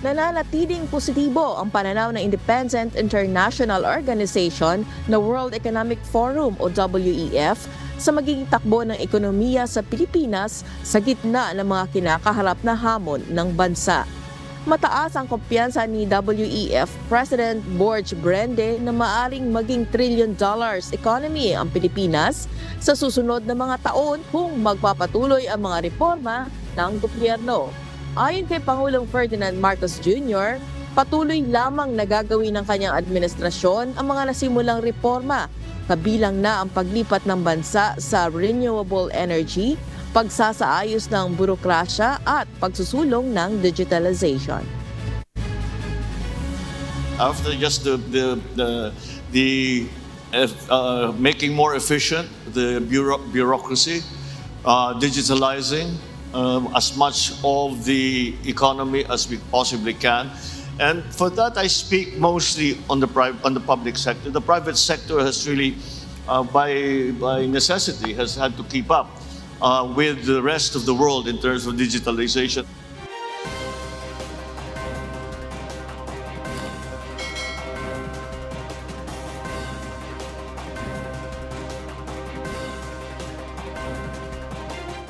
Nananatiling positibo ang pananaw ng Independent International Organization na World Economic Forum o WEF sa magiging takbo ng ekonomiya sa Pilipinas sa gitna ng mga kinakaharap na hamon ng bansa. Mataas ang kumpiyansa ni WEF President Borge Brende na maaring maging $1 trillion economy ang Pilipinas sa susunod na mga taon kung magpapatuloy ang mga reforma ng gobyerno. Ayon kay Pangulong Ferdinand Marcos Jr., patuloy lamang nagagawin ng kanyang administrasyon ang mga nasimulang reforma, kabilang na ang paglipat ng bansa sa renewable energy, pagsasaayos ng burokrasya at pagsusulong ng digitalization. After just making more efficient the bureaucracy, digitalizing as much of the economy as we possibly can. And for that, I speak mostly on the public sector. The private sector has really, by necessity, has had to keep up with the rest of the world in terms of digitalization.